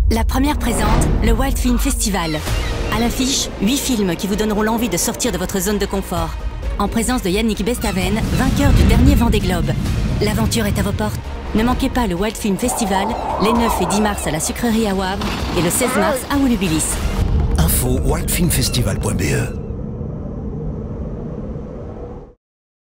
La première présente le Wild Film Festival. À l'affiche, 8 films qui vous donneront l'envie de sortir de votre zone de confort. En présence de Yannick Bestaven, vainqueur du dernier Vendée Globe. L'aventure est à vos portes. Ne manquez pas le Wild Film Festival, les 9 et 10 mars à la Sucrerie à Wavre et le 16 mars à Volubilis. Info wildfilmfestival.be